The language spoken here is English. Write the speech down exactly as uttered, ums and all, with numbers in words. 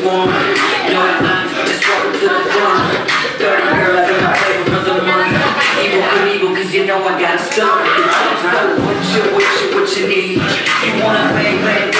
want. No, I just walk to the front. Thirty girls in my table for the month. Evil could evil, cause you know I got stuff. So what you, what you, what you need? You wanna bang, bang,